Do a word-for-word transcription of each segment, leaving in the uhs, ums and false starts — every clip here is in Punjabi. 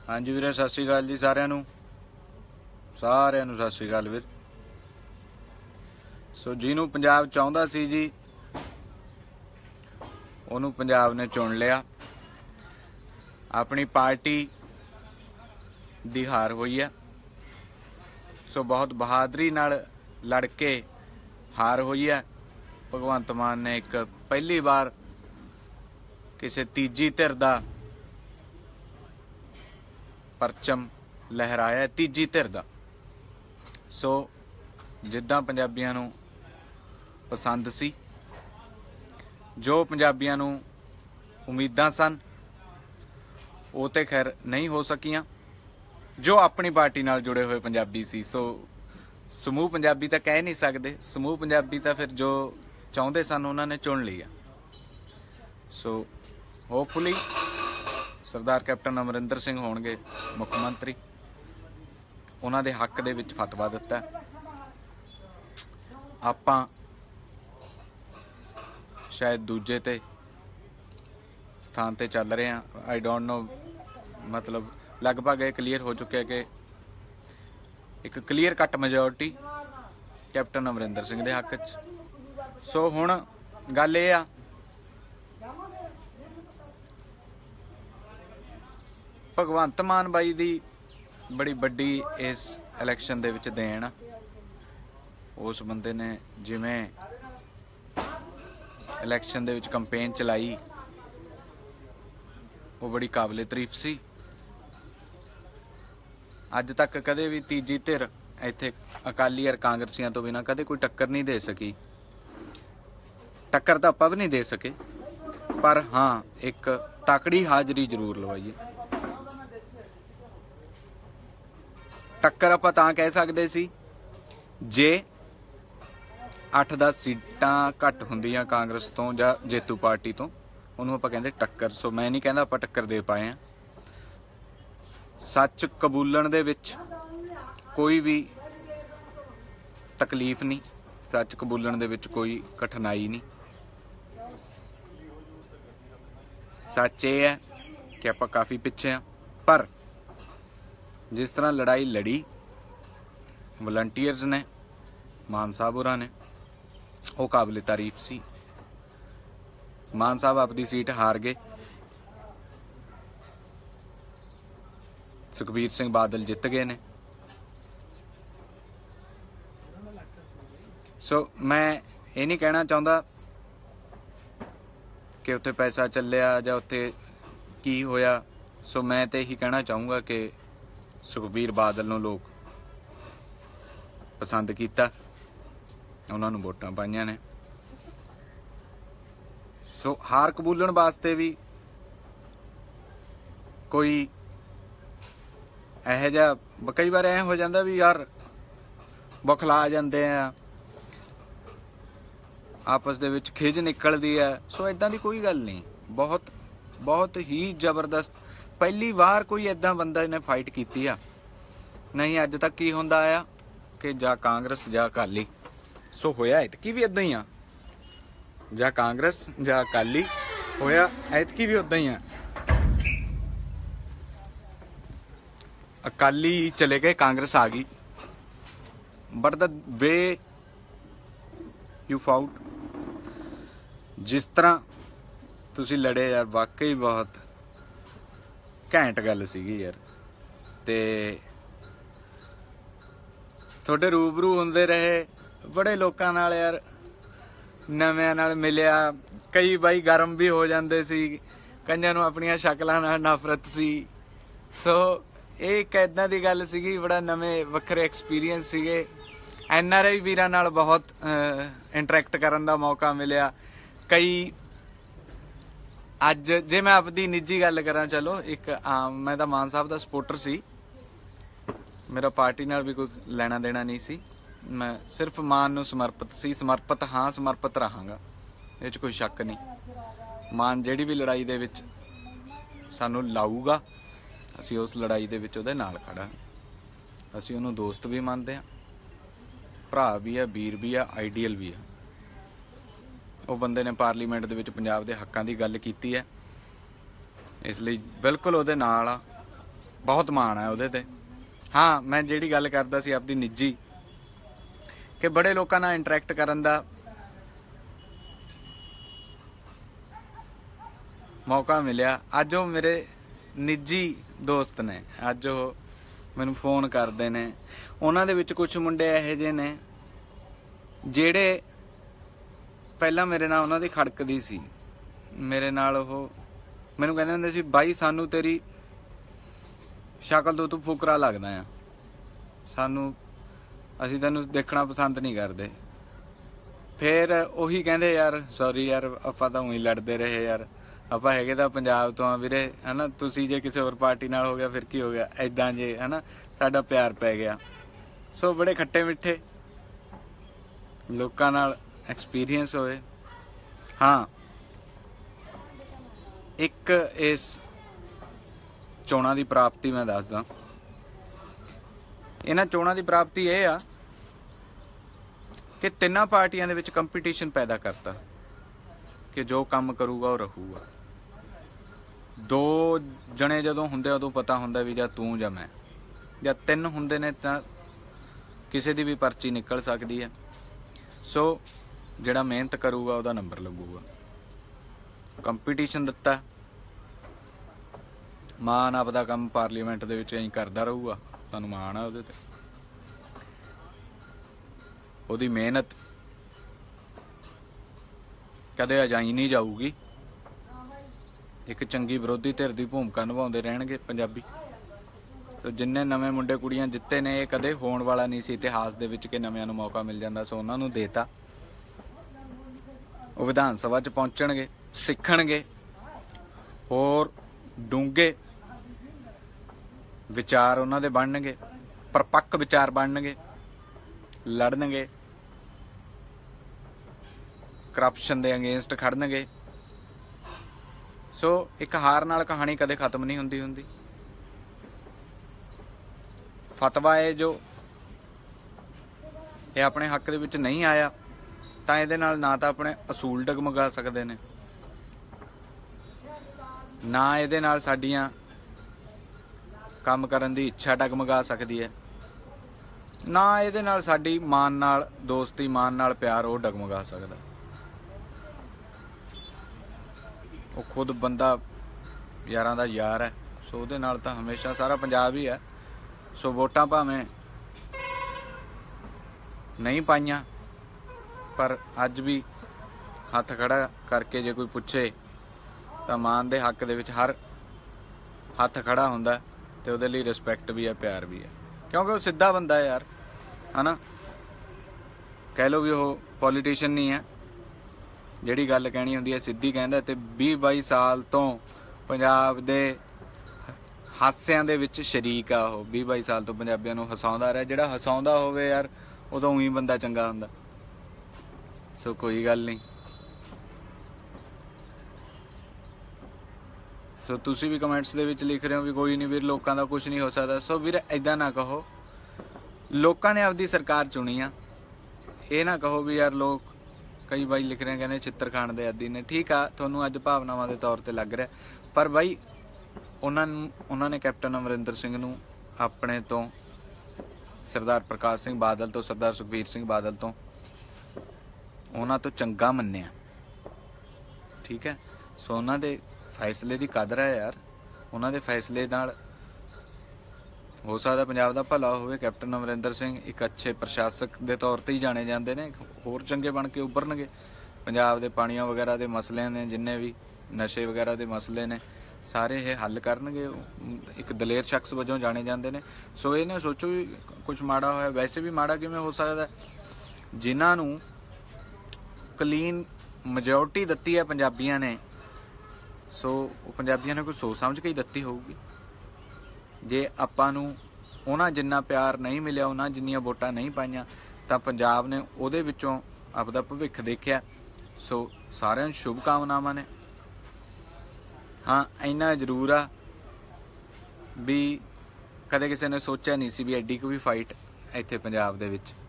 हाँ जी वीरे, सत श्री अकाल जी सारिਆਂ ਨੂੰ ਸਾਰਿਆਂ ਨੂੰ सत श्री अकाल वीर। सो ਜਿਹਨੂੰ पंजाब ਚਾਹੁੰਦਾ ਸੀ जी ਉਹਨੂੰ पंजाब ने चुन लिया। अपनी पार्टी ਦੀ हार हुई है। सो बहुत बहादुरी नाल लड़ के हार हुई है। भगवंत मान ने एक पहली बार किसी तीजी धिर दा परचम लहराया, तीजी धिर दा। सो जिद्दां पंजाबियां नूं पसंद सी, जो पंजाबियां नूं उम्मीदां सन, वो तो खैर नहीं हो सकियां। जो अपनी पार्टी नाल जुड़े हुए पंजाबी सी, सो समूह पंजाबी तो कह नहीं सकते, समूह पंजाबी तो फिर जो चाहते सन उन्होंने चुन लिया। सो होपफुली सरदार कैप्टन अमरिंदर सिंह होणगे मुख मंत्री। उन्हां दे हक दे विच फतवा दिता। आपां शायद दूजे ते स्थान ते चल रहे हैं। आई डोंट नो, मतलब लगभग ये क्लीयर हो चुका है कि एक clear cut majority captain Amarinder Singh दे हक च। सो हुण गल ये आ, भगवंत मान बाई दी बड़ी बड़ी इस इलैक्शन दे विच देन आ। उस बंदे ने जिवें इलैक्शन दे विच कंपेन चलाई, वो बड़ी काबिले तारीफ सी। अज तक कदे भी तीजी धिर इत्थे अकाली और कांग्रसियां तो बिना कदे कोई टक्कर नहीं दे सकी। टक्कर तो आपां भी नहीं दे सके, पर हाँ एक तकड़ी हाजरी जरूर लवाइए। टक्कर आपां तां कह सकदे सी जे अठ दस सीटां घट हुंदियां कांग्रेस तो जां जेतू पार्टी तो, उहनूं आपां कहंदे टक्कर। सो मैं नहीं कहंदा आपां टक्कर दे पाए हैं। सच कबूलण दे विच कोई भी तकलीफ नहीं, सच कबूलण दे विच कोई कठिनाई नहीं। सच ये है कि आपां काफ़ी पिछे हैं, पर जिस तरह लड़ाई लड़ी वलंटीयर्स ने, मान साहब होरां ने, वो काबिले तारीफ सी। मान साहब अपनी सीट हार गए, सुखबीर सिंह बादल जित गए ने। सो मैं ये नहीं कहना चाहता कि उत्थे पैसा चलिया जां उत्थे की होया। सो मैं तो यही कहना चाहूँगा कि सुखबीर बादल नूं लोग पसंद किया, उन्होंने वोटां पाईयां ने। सो हार कबूलण वास्ते भी कोई ਇਹੋ ਜਿਹਾ कई बार ਐ हो जाता भी यार बौखला जाते हैं, आपस दे विच खिज निकलती है। सो इदां दी कोई गल नहीं, बहुत बहुत ही जबरदस्त पहली बार कोई इदां बंदा इन्हें फाइट की आ। नहीं अज तक की होंदा आया कि जा कांग्रेस जा अकाली। सो होया इतकी भी इदां ही आ, जा कांग्रेस जा अकाली होया इतकी भी उदां ही आ। अकाली चले गए, कांग्रेस आ गई। But the way you fought, जिस तरह तुसी लड़े यार, वाकई बहुत घैंट गल सीगी यार। ते थोड़े रूबरू होंदे रहे बड़े लोकां नाल यार, नव्यां नाल मिलिया। कई बाई गर्म भी हो जाते सी, कईयां नूं अपनियां शक्लां नाल नफरत सी। सो एक इदां दी गल सीगी, बड़ा नवें वक्खरे एक्सपीरियंस सीगे। एन आर आई वीरां नाल बहुत इंटरैक्ट करन दा मौका मिलिया। कई अज जे मैं अपनी निजी गल करां, चलो एक आम, मैं तो मान साहब दा सपोर्टर सी, मेरा पार्टी नाल भी कोई लेना देना नहीं सी। मैं सिर्फ मान नूं समर्पित सी, समर्पित हाँ समर्पित रहांगा, इह च कोई शक नहीं। मान जिहड़ी भी लड़ाई दे विच सानूं लाऊगा, असी उस लड़ाई दे विच उहदे नाल खड़ा। असी उहनूं दोस्त भी मानते हैं, भरा भी है, वीर भी है, आइडियल भी है। वो बंदे ने पार्लीमेंट दे विच पंजाब दे हक्कां दी गल कीती है, इसलिए बिल्कुल उहदे नाल आ। बहुत माण है ਉਹਦੇ ਤੇ। हाँ मैं ਜਿਹੜੀ ਗੱਲ ਕਰਦਾ ਸੀ ਆਪਦੀ ਨਿੱਜੀ ਕਿ ਬੜੇ ਲੋਕਾਂ ਨਾਲ ਇੰਟਰੈਕਟ ਕਰਨ ਦਾ ਮੌਕਾ ਮਿਲਿਆ। ਅੱਜ ਉਹ ਮੇਰੇ ਨਿੱਜੀ ਦੋਸਤ ਨੇ, ਅੱਜ ਉਹ ਮੈਨੂੰ ਫੋਨ ਕਰਦੇ ਨੇ। ਉਹਨਾਂ ਦੇ ਵਿੱਚ ਕੁਝ ਮੁੰਡੇ ਇਹੋ ਜਿਹੇ ਨੇ ਜਿਹੜੇ ਪਹਿਲਾਂ ਮੇਰੇ ਨਾਲ ਉਹਨਾਂ ਦੀ ਖੜਕਦੀ ਸੀ, ਮੇਰੇ ਨਾਲ ਉਹ ਮੈਨੂੰ ਕਹਿੰਦੇ ਹੁੰਦੇ ਸੀ ਬਾਈ ਸਾਨੂੰ ਤੇਰੀ ਸ਼ਕਲ ਤੋਂ ਤੂੰ ਫੁਕਰਾ ਲੱਗਦਾ ਆ, ਸਾਨੂੰ ਅਸੀਂ ਤੈਨੂੰ ਦੇਖਣਾ ਪਸੰਦ ਨਹੀਂ ਕਰਦੇ। ਫਿਰ ਉਹੀ ਕਹਿੰਦੇ ਯਾਰ ਸੌਰੀ ਯਾਰ ਆਪਾਂ ਤਾਂ ਉਹੀ ਲੜਦੇ ਰਹੇ ਯਾਰ, ਆਪਾਂ ਹੈਗੇ ਤਾਂ ਪੰਜਾਬ ਤੋਂ ਆ ਵੀਰੇ ਹੈ ਨਾ, ਤੁਸੀਂ ਜੇ ਕਿਸੇ ਹੋਰ ਪਾਰਟੀ ਨਾਲ ਹੋ ਗਿਆ ਫਿਰ ਕੀ ਹੋ ਗਿਆ, ਇੱਦਾਂ ਜੇ ਹੈ ਨਾ ਸਾਡਾ ਪਿਆਰ ਪੈ ਗਿਆ। ਸੋ ਬੜੇ ਖੱਟੇ ਮਿੱਠੇ ਲੋਕਾਂ ਨਾਲ ਐਕਸਪੀਰੀਅੰਸ ਹੋਏ। ਹਾਂ ਇੱਕ ਇਸ ਚੋਣਾਂ ਦੀ ਪ੍ਰਾਪਤੀ ਮੈਂ ਦੱਸਦਾ। ਇਹਨਾਂ ਚੋਣਾਂ ਦੀ ਪ੍ਰਾਪਤੀ ਇਹ ਆ ਕਿ ਤਿੰਨਾਂ ਪਾਰਟੀਆਂ ਦੇ ਵਿੱਚ ਕੰਪੀਟੀਸ਼ਨ ਪੈਦਾ ਕਰਤਾ ਕਿ ਜੋ ਕੰਮ ਕਰੂਗਾ ਉਹ ਰਹੂਗਾ। ਦੋ ਜਣੇ ਜਦੋਂ ਹੁੰਦੇ ਉਦੋਂ ਪਤਾ ਹੁੰਦਾ ਵੀ ਜਾਂ ਤੂੰ ਜਾਂ ਮੈਂ, ਜਾਂ ਤਿੰਨ ਹੁੰਦੇ ਨੇ ਤਾਂ ਕਿਸੇ ਦੀ ਵੀ ਪਰਚੀ ਨਿਕਲ ਸਕਦੀ ਹੈ। ਸੋ ਜਿਹੜਾ ਮਿਹਨਤ ਕਰੂਗਾ ਉਹਦਾ ਨੰਬਰ ਲੱਗੂਗਾ। ਕੰਪੀਟੀਸ਼ਨ ਦਿੱਤਾ, ਮਾਨ ਆਪਦਾ ਕੰਮ ਪਾਰਲੀਮੈਂਟ ਦੇ ਵਿੱਚ ਐਂ ਕਰਦਾ ਰਹੂਗਾ, ਸਾਨੂੰ ਮਾਣ ਆ ਉਹਦੇ ਤੇ। ਉਹਦੀ ਮਿਹਨਤ ਕਦੇ ਅਜਾਈ ਨਹੀਂ ਜਾਊਗੀ। ਇੱਕ ਚੰਗੀ ਵਿਰੋਧੀ ਧਿਰ ਦੀ ਭੂਮਿਕਾ ਨਿਭਾਉਂਦੇ ਰਹਿਣਗੇ ਪੰਜਾਬੀ। ਸੋ ਜਿੰਨੇ ਨਵੇਂ ਮੁੰਡੇ ਕੁੜੀਆਂ ਜਿੱਤੇ ਨੇ ਇਹ ਕਦੇ ਹੋਣ ਵਾਲਾ ਨਹੀਂ ਸੀ ਇਤਿਹਾਸ ਦੇ ਵਿੱਚ ਕਿ ਨਵਿਆਂ ਨੂੰ ਮੌਕਾ ਮਿਲ ਜਾਂਦਾ। ਸੋ ਉਹਨਾਂ ਨੂੰ ਦੇਤਾ, ਉਹ ਵਿਧਾਨ ਸਭਾ 'ਚ ਪਹੁੰਚਣਗੇ, ਸਿੱਖਣਗੇ, ਹੋਰ ਡੂੰਘੇ ਵਿਚਾਰ ਉਹਨਾਂ ਦੇ ਬਣਨਗੇ, ਪਰਪੱਕ ਵਿਚਾਰ ਬਣਨਗੇ, ਲੜਨਗੇ, ਕਰਪਸ਼ਨ ਦੇ ਅਗੇਂਸਟ ਖੜਨਗੇ। ਸੋ ਇੱਕ ਹਾਰ ਨਾਲ ਕਹਾਣੀ ਕਦੇ ਖਤਮ ਨਹੀਂ ਹੁੰਦੀ ਹੁੰਦੀ। ਫਤਵਾ ਹੈ ਜੋ ਇਹ ਆਪਣੇ ਹੱਕ ਦੇ ਵਿੱਚ ਨਹੀਂ ਆਇਆ ਤਾਂ ਇਹਦੇ ਨਾਲ ਨਾ ਤਾਂ ਆਪਣੇ ਅਸੂਲ ਡਗਮਗਾ ਸਕਦੇ ਨੇ, ਨਾ ਇਹਦੇ ਨਾਲ ਸਾਡੀਆਂ ਕੰਮ ਕਰਨ ਦੀ ਇੱਛਾ ਡਗਮਗਾ ਸਕਦੀ ਹੈ, ਨਾ ਇਹਦੇ ਨਾਲ ਸਾਡੀ ਮਾਨ ਨਾਲ ਦੋਸਤੀ, ਮਾਨ ਨਾਲ ਪਿਆਰ ਉਹ ਡਗਮਗਾ ਸਕਦਾ। ਉਹ ਖੁਦ ਬੰਦਾ ਯਾਰਾਂ ਦਾ ਯਾਰ ਹੈ। ਸੋ ਉਹਦੇ ਨਾਲ ਤਾਂ ਹਮੇਸ਼ਾ ਸਾਰਾ ਪੰਜਾਬ ਹੀ ਹੈ। ਸੋ ਵੋਟਾਂ ਭਾਵੇਂ ਨਹੀਂ ਪਾਈਆਂ ਪਰ ਅੱਜ ਵੀ ਹੱਥ ਖੜਾ ਕਰਕੇ ਜੇ ਕੋਈ ਪੁੱਛੇ ਤਾਂ ਮਾਨ ਦੇ ਹੱਕ ਦੇ ਵਿੱਚ ਹਰ ਹੱਥ ਖੜਾ ਹੁੰਦਾ ਤੇ ਉਹਦੇ ਲਈ ਰਿਸਪੈਕਟ ਵੀ ਹੈ, ਪਿਆਰ ਵੀ ਹੈ, ਕਿਉਂਕਿ ਉਹ ਸਿੱਧਾ ਬੰਦਾ ਹੈ ਯਾਰ, ਹੈ ਨਾ। ਕਹਿ ਲਓ ਵੀ ਉਹ ਪੋਲੀਟੀਸ਼ੀਅਨ ਨਹੀਂ ਹੈ, ਜਿਹੜੀ ਗੱਲ ਕਹਿਣੀ ਹੁੰਦੀ ਹੈ ਸਿੱਧੀ ਕਹਿੰਦਾ। ਤੇ ਵੀਹ ਬਾਈ ਸਾਲ ਤੋਂ ਪੰਜਾਬ ਦੇ ਹਾਸਿਆਂ ਦੇ ਵਿੱਚ ਸ਼ਰੀਕ ਆ ਉਹ। ਵੀਹ ਬਾਈ ਸਾਲ ਤੋਂ ਪੰਜਾਬੀਆਂ ਨੂੰ ਹਸਾਉਂਦਾ ਰਿਹਾ। ਜਿਹੜਾ ਹਸਾਉਂਦਾ ਹੋਵੇ ਯਾਰ ਉਦੋਂ ਉਹੀ ਬੰਦਾ ਚੰਗਾ ਹੁੰਦਾ। ਸੋ ਕੋਈ ਗੱਲ ਨਹੀਂ। ਸੋ ਤੁਸੀਂ ਵੀ ਕਮੈਂਟਸ ਦੇ ਵਿੱਚ ਲਿਖ ਰਹੇ ਹੋ ਵੀ ਕੋਈ ਨਹੀਂ ਵੀਰ ਲੋਕਾਂ ਦਾ ਕੁਝ ਨਹੀਂ ਹੋ ਸਕਦਾ। ਸੋ ਵੀਰ ਇੱਦਾਂ ਨਾ ਕਹੋ, ਲੋਕਾਂ ਨੇ ਆਪਦੀ ਸਰਕਾਰ ਚੁਣੀ ਆ। ਇਹ ਨਾ ਕਹੋ ਵੀ ਯਾਰ ਲੋਕ, ਕਈ ਬਾਈ ਲਿਖ ਰਹੇ ਕਹਿੰਦੇ ਛਿੱਤਰ ਖਾਣ ਦੇ ਆਦੀ ਨੇ। ਠੀਕ ਆ, ਤੁਹਾਨੂੰ ਅੱਜ ਭਾਵਨਾਵਾਂ ਦੇ ਤੌਰ ਤੇ ਲੱਗ ਰਿਹਾ, ਪਰ ਬਾਈ ਉਹਨਾਂ ਨੂੰ ਉਹਨਾਂ ਨੇ ਕੈਪਟਨ ਅਮਰਿੰਦਰ ਸਿੰਘ ਨੂੰ ਆਪਣੇ ਤੋਂ, ਸਰਦਾਰ ਪ੍ਰਕਾਸ਼ ਸਿੰਘ ਬਾਦਲ ਤੋਂ, ਸਰਦਾਰ ਸੁਖਬੀਰ ਸਿੰਘ ਬਾਦਲ ਤੋਂ, ਉਹਨਾਂ ਤੋਂ ਚੰਗਾ ਮੰਨਿਆ। ਠੀਕ ਹੈ। ਸੋ ਉਹਨਾਂ ਦੇ ਫੈਸਲੇ ਦੀ ਕਦਰ ਹੈ ਯਾਰ। ਉਹਨਾਂ ਦੇ ਫੈਸਲੇ ਨਾਲ ਹੋ ਸਕਦਾ ਪੰਜਾਬ ਦਾ ਭਲਾ ਹੋਵੇ। ਕੈਪਟਨ ਅਮਰਿੰਦਰ ਸਿੰਘ ਇੱਕ ਅੱਛੇ ਪ੍ਰਸ਼ਾਸਕ ਦੇ ਤੌਰ ਤੇ ਹੀ ਜਾਣੇ ਜਾਂਦੇ ਨੇ, ਹੋਰ ਚੰਗੇ ਬਣ ਕੇ ਉੱਭਰਨਗੇ। ਪੰਜਾਬ ਦੇ ਪਾਣੀਆਂ ਵਗੈਰਾ ਦੇ ਮਸਲੇ ਨੇ, ਜਿੰਨੇ ਵੀ ਨਸ਼ੇ ਵਗੈਰਾ ਦੇ ਮਸਲੇ ਨੇ, ਸਾਰੇ ਇਹ ਹੱਲ ਕਰਨਗੇ। ਇੱਕ ਦਲੇਰ ਸ਼ਖਸ ਵਜੋਂ ਜਾਣੇ ਜਾਂਦੇ ਨੇ। ਸੋ ਇਹ ਨਾ ਸੋਚੋ ਵੀ ਕੁਝ ਮਾੜਾ ਹੋਇਆ। ਵੈਸੇ ਵੀ ਮਾੜਾ ਕਿਵੇਂ ਹੋ ਸਕਦਾ, ਜਿਨ੍ਹਾਂ ਨੂੰ ਕਲੀਨ ਮੈਜੋਰਟੀ ਦਿੱਤੀ ਹੈ ਪੰਜਾਬੀਆਂ ਨੇ। ਸੋ ਉਹ ਪੰਜਾਬੀਆਂ ਨੇ ਕੋਈ ਸੋਚ ਸਮਝ ਕੇ ਹੀ ਦਿੱਤੀ ਹੋਊਗੀ। ਜੇ ਆਪਾਂ ਨੂੰ ਉਹਨਾਂ ਜਿੰਨਾ ਪਿਆਰ ਨਹੀਂ ਮਿਲਿਆ, ਉਹਨਾਂ ਜਿੰਨੀਆਂ ਵੋਟਾਂ ਨਹੀਂ ਪਾਈਆਂ, ਤਾਂ ਪੰਜਾਬ ਨੇ ਉਹਦੇ ਵਿੱਚੋਂ ਆਪਦਾ ਭਵਿੱਖ ਦੇਖਿਆ। ਸੋ ਸਾਰਿਆਂ ਨੂੰ ਸ਼ੁਭ ਕਾਮਨਾਵਾਂ ਨੇ। ਹਾਂ ਇੰਨਾ ਜ਼ਰੂਰ ਆ ਵੀ ਕਦੇ ਕਿਸੇ ਨੇ ਸੋਚਿਆ ਨਹੀਂ ਸੀ ਵੀ ਐਡੀ ਕੋਈ ਵੀ ਫਾਈਟ ਇੱਥੇ ਪੰਜਾਬ ਦੇ ਵਿੱਚ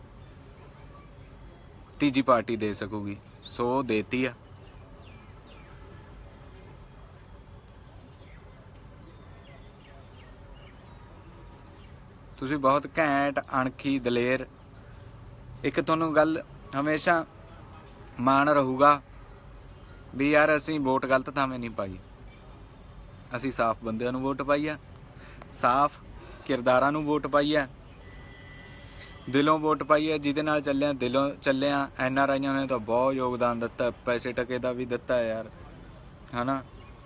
ਤੀਜੀ ਪਾਰਟੀ ਦੇ ਸਕੂਗੀ। ਸੋ ਦੇਤੀ ਆ। ਤੁਸੀਂ ਬਹੁਤ ਘੈਂਟ ਅਣਖੀ ਦਲੇਰ। ਇੱਕ ਤੁਹਾਨੂੰ ਗੱਲ ਹਮੇਸ਼ਾ ਮਾਣ ਰਹੂਗਾ ਵੀ ਯਾਰ ਅਸੀਂ ਵੋਟ ਗਲਤ ਥਾਵੇਂ ਨਹੀਂ ਪਾਈ, ਅਸੀਂ ਸਾਫ਼ ਬੰਦਿਆਂ ਨੂੰ ਵੋਟ ਪਾਈ ਆ, ਸਾਫ਼ ਕਿਰਦਾਰਾਂ ਨੂੰ ਵੋਟ ਪਾਈ ਆ, ਦਿਲੋਂ ਵੋਟ ਪਾਈ ਹੈ, ਜਿਹਦੇ ਨਾਲ ਚੱਲਿਆ ਦਿਲੋਂ ਚੱਲਿਆ। ਐਨ ਆਰ ਆਈਆਂ ਨੇ ਤਾਂ ਬਹੁਤ ਯੋਗਦਾਨ ਦਿੱਤਾ, ਪੈਸੇ ਟਕੇ ਦਾ ਵੀ ਦਿੱਤਾ ਯਾਰ, ਹੈ ਨਾ।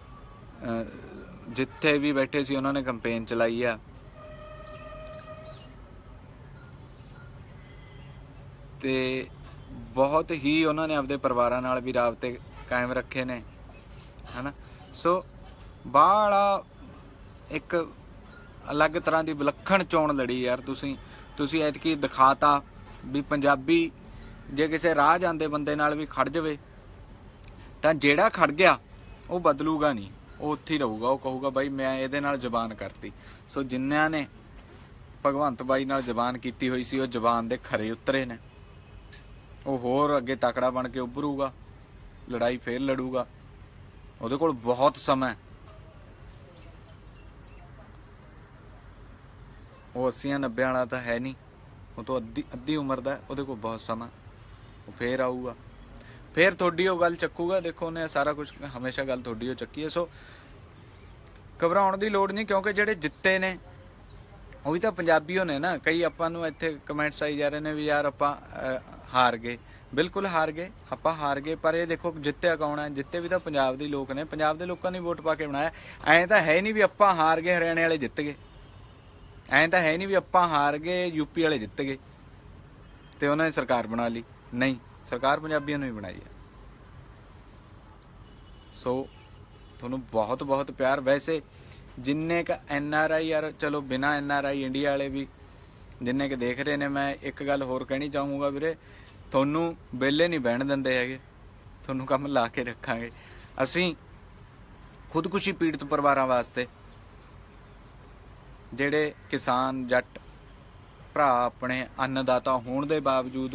ਜਿੱਥੇ ਵੀ ਬੈਠੇ ਸੀ ਉਹਨਾਂ ਨੇ ਕੰਪੇਨ ਚਲਾਈ ਆ, ਤੇ ਬਹੁਤ ਹੀ ਉਹਨਾਂ ਨੇ ਆਪਦੇ ਪਰਿਵਾਰਾਂ ਨਾਲ ਵੀ ਰਾਬਤੇ ਕਾਇਮ ਰੱਖੇ ਨੇ, ਹੈ ਨਾ। ਸੋ ਬਾਹਲਾ ਇੱਕ ਅਲੱਗ ਤਰ੍ਹਾਂ ਦੀ ਵਿਲੱਖਣ ਚੋਣ ਲੜੀ ਯਾਰ ਤੁਸੀਂ ਤੁਸੀਂ ਐਤਕੀ ਦਿਖਾਤਾ ਵੀ ਪੰਜਾਬੀ ਜੇ ਕਿਸੇ ਰਾਹ ਜਾਂਦੇ ਬੰਦੇ ਨਾਲ ਵੀ ਖੜ ਜਾਵੇ ਤਾਂ ਜਿਹੜਾ ਖੜ ਗਿਆ ਉਹ ਬਦਲੂਗਾ ਨਹੀਂ, ਉਹ ਉੱਥੇ ਹੀ ਰਹੂਗਾ। ਉਹ ਕਹੂਗਾ ਬਾਈ ਮੈਂ ਇਹਦੇ ਨਾਲ ਜ਼ਬਾਨ ਕਰਤੀ। ਸੋ ਜਿਨ੍ਹਾਂ ਨੇ ਭਗਵੰਤ ਬਾਈ ਨਾਲ ਜ਼ਬਾਨ ਕੀਤੀ ਹੋਈ ਸੀ ਉਹ ਜ਼ਬਾਨ ਦੇ ਖਰੇ ਉਤਰੇ ਨੇ, ਉਹ ਹੋਰ ਅੱਗੇ ਤਕੜਾ ਬਣ ਕੇ ਉੱਭਰੂਗਾ, ਲੜਾਈ ਫੇਰ ਲੜੂਗਾ। ਉਹਦੇ ਕੋਲ ਬਹੁਤ ਸਮਾਂ, ਉਹ ਅੱਸੀਆਂ ਨੱਬਿਆਂ ਵਾਲਾ ਤਾਂ ਹੈ ਨਹੀਂ, ਉਹ ਤੋਂ ਅੱਧੀ ਅੱਧੀ ਉਮਰ ਦਾ, ਉਹਦੇ ਕੋਲ ਬਹੁਤ ਸਮਾਂ, ਉਹ ਫੇਰ ਆਊਗਾ, ਫੇਰ ਤੁਹਾਡੀ ਉਹ ਗੱਲ ਚੱਕੂਗਾ। ਦੇਖੋ ਉਹਨੇ ਸਾਰਾ ਕੁਝ ਹਮੇਸ਼ਾ ਗੱਲ ਤੁਹਾਡੀ ਉਹ ਚੱਕੀ ਹੈ। ਸੋ ਘਬਰਾਉਣ ਦੀ ਲੋੜ ਨਹੀਂ, ਕਿਉਂਕਿ ਜਿਹੜੇ ਜਿੱਤੇ ਨੇ ਉਹ ਵੀ ਤਾਂ ਪੰਜਾਬੀ ਹੋਣੇ ਨਾ। ਕਈ ਆਪਾਂ ਨੂੰ ਇੱਥੇ ਕਮੈਂਟਸ ਆਈ ਜਾ ਰਹੇ ਨੇ ਵੀ ਯਾਰ ਆਪਾਂ ਹਾਰ ਗਏ। ਬਿਲਕੁਲ ਹਾਰ ਗਏ, ਆਪਾਂ ਹਾਰ ਗਏ, ਪਰ ਇਹ ਦੇਖੋ ਜਿੱਤਿਆ ਕੌਣ ਹੈ? ਜਿੱਤੇ ਵੀ ਤਾਂ ਪੰਜਾਬ ਦੇ ਲੋਕ ਨੇ, ਪੰਜਾਬ ਦੇ ਲੋਕਾਂ ਨੇ ਵੋਟ ਪਾ ਕੇ ਬਣਾਇਆ। ਐਂ ਤਾਂ ਹੈ ਨਹੀਂ ਵੀ ਆਪਾਂ ਹਾਰ ਗਏ ਹਰਿਆਣੇ ਵਾਲੇ ਜਿੱਤ ਗਏ, ਐਂ ਤਾਂ ਹੈ ਨਹੀਂ ਵੀ ਆਪਾਂ ਹਾਰ ਗਏ ਯੂਪੀ ਵਾਲੇ ਜਿੱਤ ਗਏ ਤੇ ਉਹਨਾਂ ਨੇ ਸਰਕਾਰ ਬਣਾ ਲਈ। ਨਹੀਂ, ਸਰਕਾਰ ਪੰਜਾਬੀਆਂ ਨੂੰ ਹੀ ਬਣਾਈ ਹੈ। ਸੋ ਤੁਹਾਨੂੰ ਬਹੁਤ ਬਹੁਤ ਪਿਆਰ। ਵੈਸੇ ਜਿੰਨੇ ਕ ਐਨ ਆਰ ਆਈ ਯਾਰ, ਚਲੋ ਬਿਨਾਂ ਐਨ ਆਰ ਆਈ ਇੰਡੀਆ ਵਾਲੇ ਵੀ ਜਿੰਨੇ ਕ ਦੇਖ ਰਹੇ ਨੇ, ਮੈਂ ਇੱਕ ਗੱਲ ਹੋਰ ਕਹਿਣੀ ਚਾਹੂੰਗਾ ਵੀਰੇ, ਤੁਹਾਨੂੰ ਵਿਹਲੇ ਨਹੀਂ ਬਹਿਣ ਦਿੰਦੇ ਹੈਗੇ, ਤੁਹਾਨੂੰ ਕੰਮ ਲਾ ਕੇ ਰੱਖਾਂਗੇ। ਅਸੀਂ ਖੁਦਕੁਸ਼ੀ ਪੀੜਤ ਪਰਿਵਾਰਾਂ ਵਾਸਤੇ, ਜਿਹੜੇ ਕਿਸਾਨ ਜੱਟ ਭਰਾ ਆਪਣੇ ਅੰਨਦਾਤਾ ਹੋਣ ਦੇ ਬਾਵਜੂਦ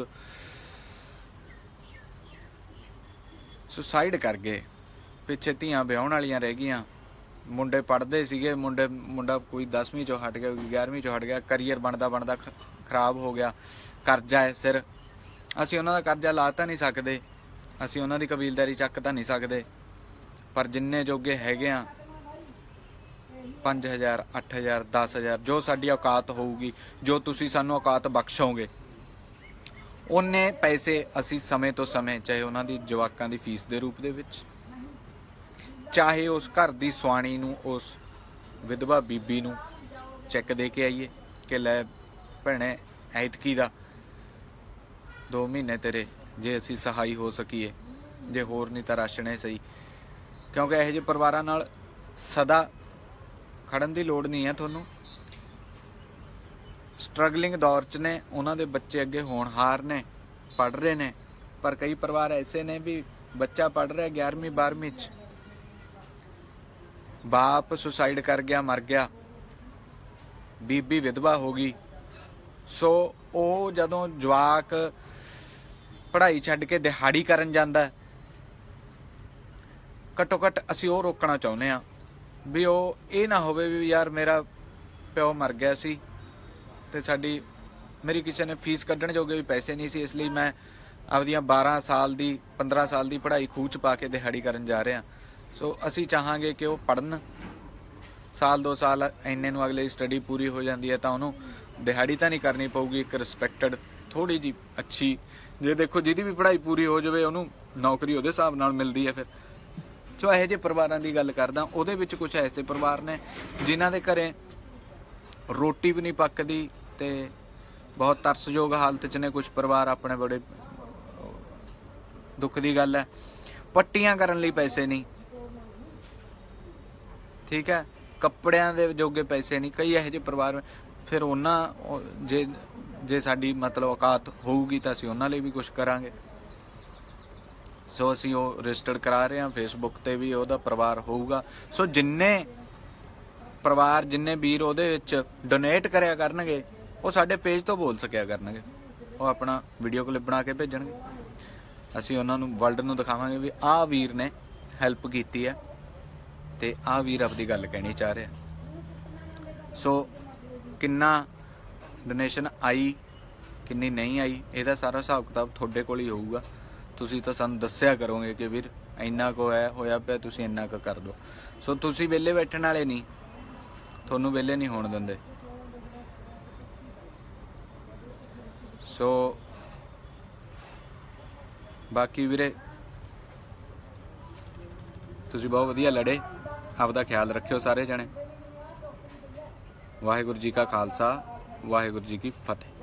ਸੁਸਾਈਡ ਕਰ ਗਏ, ਪਿੱਛੇ ਧੀਆਂ ਵਿਆਹੁਣ ਵਾਲੀਆਂ ਰਹਿ ਗਈਆਂ, ਮੁੰਡੇ ਪੜ੍ਹਦੇ ਸੀਗੇ, ਮੁੰਡੇ ਮੁੰਡਾ ਕੋਈ ਦਸਵੀਂ ਚੋਂ ਹਟ ਗਿਆ, ਕੋਈ ਗਿਆਰਵੀਂ ਚੋਂ ਹਟ ਗਿਆ, ਕਰੀਅਰ ਬਣਦਾ ਬਣਦਾ ਖਰਾਬ ਹੋ ਗਿਆ, ਕਰਜ਼ਾ ਹੈ ਸਿਰ। ਅਸੀਂ ਉਹਨਾਂ ਦਾ ਕਰਜ਼ਾ ਲਾ ਤਾਂ ਨਹੀਂ ਸਕਦੇ, ਅਸੀਂ ਉਹਨਾਂ ਦੀ ਕਬੀਲਦਾਰੀ ਚੱਕ ਤਾਂ ਨਹੀਂ ਸਕਦੇ, ਪਰ ਜਿੰਨੇ ਜੋਗੇ ਹੈਗੇ ਆ ਪੰਜ ਹਜ਼ਾਰ ਅੱਠ ਹਜ਼ਾਰ ਦਸ ਹਜ਼ਾਰ ਜੋ ਸਾਡੀ ਔਕਾਤ ਹੋਊਗੀ, ਜੋ ਤੁਸੀਂ ਸਾਨੂੰ ਔਕਾਤ ਬਖਸ਼ੋਗੇ, ਉਹਨੇ ਪੈਸੇ ਅਸੀਂ ਸਮੇਂ ਤੋਂ ਸਮੇਂ, ਚਾਹੇ ਉਹਨਾਂ ਦੀ ਜਵਾਕਾਂ ਦੀ ਫੀਸ ਦੇ ਰੂਪ ਦੇ ਵਿੱਚ, ਚਾਹੇ ਉਸ ਘਰ ਦੀ ਸੁਆਣੀ ਨੂੰ, ਉਸ ਵਿਧਵਾ ਬੀਬੀ ਨੂੰ ਚੈੱਕ ਦੇ ਕੇ ਆਈਏ ਕਿ ਲੈ ਭੈਣੇ ਐਤਕੀ ਦਾ ਦੋ ਮਹੀਨੇ ਤੇਰੇ, ਜੇ ਅਸੀਂ ਸਹਾਈ ਹੋ ਸਕੀਏ, ਜੇ ਹੋਰ ਨਹੀਂ ਤਾਂ ਰਾਸ਼ਣੇ ਸਹੀ। ਕਿਉਂਕਿ ਇਹੋ ਜਿਹੇ ਪਰਿਵਾਰਾਂ ਨਾਲ ਸਦਾ ਖੜਨ ਦੀ ਲੋੜ ਨਹੀਂ ਹੈ ਤੁਹਾਨੂੰ। ਸਟਰਗਲਿੰਗ ਦੌਰ 'ਚ ਨੇ, ਉਹਨਾਂ ਦੇ ਬੱਚੇ ਅੱਗੇ ਹੋਣਹਾਰ ਨੇ, ਪੜ੍ਹ ਰਹੇ ਨੇ, ਪਰ ਕਈ ਪਰਿਵਾਰ ਐਸੇ ਨੇ ਵੀ ਬੱਚਾ ਪੜ੍ਹ ਰਿਹਾ ਗਿਆਰਵੀਂ ਬਾਰਵੀਂ 'ਚ, ਬਾਪ ਸੁਸਾਈਡ ਕਰ ਗਿਆ, ਮਰ ਗਿਆ, ਬੀਬੀ ਵਿਧਵਾ ਹੋ ਗਈ। ਸੋ ਉਹ ਜਦੋਂ ਜਵਾਕ ਪੜ੍ਹਾਈ ਛੱਡ ਕੇ ਦਿਹਾੜੀ ਕਰਨ ਜਾਂਦਾ, ਘੱਟੋ ਘੱਟ ਅਸੀਂ ਉਹ ਰੋਕਣਾ ਚਾਹੁੰਦੇ ਹਾਂ ਵੀ ਉਹ ਇਹ ਨਾ ਹੋਵੇ ਵੀ ਯਾਰ ਮੇਰਾ ਪਿਓ ਮਰ ਗਿਆ ਸੀ ਤੇ ਸਾਡੀ ਮੇਰੀ ਕਿਸੇ ਨੇ ਫੀਸ ਕੱਢਣ ਜੋਗੇ ਵੀ ਪੈਸੇ ਨਹੀਂ ਸੀ, ਇਸ ਲਈ ਮੈਂ ਆਪਦੀਆਂ ਬਾਰਾਂ ਸਾਲ ਦੀ ਪੰਦਰਾਂ ਸਾਲ ਦੀ ਪੜ੍ਹਾਈ ਖੂਹ 'ਚ ਪਾ ਕੇ ਦਿਹਾੜੀ ਕਰਨ ਜਾ ਰਿਹਾ। ਸੋ ਅਸੀਂ ਚਾਹਾਂਗੇ ਕਿ ਉਹ ਪੜ੍ਹਨ, ਸਾਲ ਦੋ ਸਾਲ ਇੰਨੇ ਨੂੰ ਅਗਲੇ ਦੀ ਸਟੱਡੀ ਪੂਰੀ ਹੋ ਜਾਂਦੀ ਹੈ ਤਾਂ ਉਹਨੂੰ ਦਿਹਾੜੀ ਤਾਂ ਨਹੀਂ ਕਰਨੀ ਪਊਗੀ, ਇੱਕ ਰਿਸਪੈਕਟਡ ਥੋੜ੍ਹੀ ਜਿਹੀ ਅੱਛੀ, ਜੇ ਦੇਖੋ ਜਿਹਦੀ ਵੀ ਪੜ੍ਹਾਈ ਪੂਰੀ ਹੋ ਜਾਵੇ ਉਹਨੂੰ ਨੌਕਰੀ ਉਹਦੇ ਹਿਸਾਬ ਨਾਲ ਮਿਲਦੀ ਹੈ ਫਿਰ। ਸੋ ਇਹੋ ਜਿਹੇ ਪਰਿਵਾਰਾਂ ਦੀ ਗੱਲ ਕਰਦਾ। ਉਹਦੇ ਵਿੱਚ ਕੁਛ ਐਸੇ ਪਰਿਵਾਰ ਨੇ ਜਿਨ੍ਹਾਂ ਦੇ ਘਰੇ ਰੋਟੀ ਵੀ ਨਹੀਂ ਪੱਕਦੀ ਤੇ ਬਹੁਤ ਤਰਸਯੋਗ ਹਾਲਤ 'ਚ ਨੇ ਕੁਛ ਪਰਿਵਾਰ ਆਪਣੇ। ਬੜੇ ਦੁੱਖ ਦੀ ਗੱਲ ਹੈ, ਪੱਟੀਆਂ ਕਰਨ ਲਈ ਪੈਸੇ ਨਹੀਂ, ਠੀਕ ਹੈ, ਕੱਪੜਿਆਂ ਦੇ ਜੋਗੇ ਪੈਸੇ ਨਹੀਂ, ਕਈ ਇਹੋ ਜਿਹੇ ਪਰਿਵਾਰ। ਫਿਰ ਉਹਨਾਂ ਜੇ ਜੇ ਸਾਡੀ ਮਤਲਬ ਔਕਾਤ ਹੋਊਗੀ ਤਾਂ ਅਸੀਂ ਉਹਨਾਂ ਲਈ ਵੀ ਕੁਛ ਕਰਾਂਗੇ। ਸੋ ਅਸੀਂ ਉਹ ਰਜਿਸਟਰਡ ਕਰਾ ਰਹੇ ਹਾਂ, ਫੇਸਬੁੱਕ ਤੇ ਵੀ ਉਹਦਾ ਪਰਿਵਾਰ ਹੋਊਗਾ। ਸੋ ਜਿੰਨੇ ਪਰਿਵਾਰ, ਜਿੰਨੇ ਵੀਰ ਉਹਦੇ ਵਿੱਚ ਡੋਨੇਟ ਕਰਿਆ ਕਰਨਗੇ, ਉਹ ਸਾਡੇ ਪੇਜ ਤੋਂ ਬੋਲ ਸਕਿਆ ਕਰਨਗੇ, ਉਹ ਆਪਣਾ ਵੀਡੀਓ ਕਲਿੱਪ ਬਣਾ ਕੇ ਭੇਜਣਗੇ, ਅਸੀਂ ਉਹਨਾਂ ਨੂੰ ਵਰਲਡ ਨੂੰ ਦਿਖਾਵਾਂਗੇ ਵੀ ਆਹ ਵੀਰ ਨੇ ਹੈਲਪ ਕੀਤੀ ਹੈ ਤੇ ਆਹ ਵੀਰ ਆਪਦੀ ਗੱਲ ਕਹਿਣੀ ਚਾਹ ਰਿਹਾ। ਸੋ ਕਿੰਨਾ ਡੋਨੇਸ਼ਨ ਆਈ ਕਿੰਨੀ ਨਹੀਂ ਆਈ ਇਹਦਾ ਸਾਰਾ ਹਿਸਾਬ ਕਿਤਾਬ ਤੁਹਾਡੇ ਕੋਲ ਹੀ ਹੋਊਗਾ। ਤੁਸੀਂ ਤਾਂ ਸਾਨੂੰ ਦੱਸਿਆ ਕਰੋਗੇ ਕਿ ਵੀਰ ਇੰਨਾ ਕੁ ਹੈ ਹੋਇਆ ਪਿਆ, ਤੁਸੀਂ ਇੰਨਾ ਕੁ ਕਰ ਦਿਓ। ਸੋ ਤੁਸੀਂ ਵਿਹਲੇ ਬੈਠਣ ਵਾਲੇ ਨਹੀਂ, ਤੁਹਾਨੂੰ ਵਿਹਲੇ ਨਹੀਂ ਹੋਣ ਦਿੰਦੇ। ਸੋ ਬਾਕੀ ਵੀਰੇ ਤੁਸੀਂ ਬਹੁਤ ਵਧੀਆ ਲੜੇ, ਆਪਦਾ ਖਿਆਲ ਰੱਖਿਓ ਸਾਰੇ ਜਣੇ। ਵਾਹਿਗੁਰੂ ਜੀ ਕਾ ਖਾਲਸਾ, ਵਾਹਿਗੁਰੂ ਜੀ ਕੀ ਫਤਿਹ।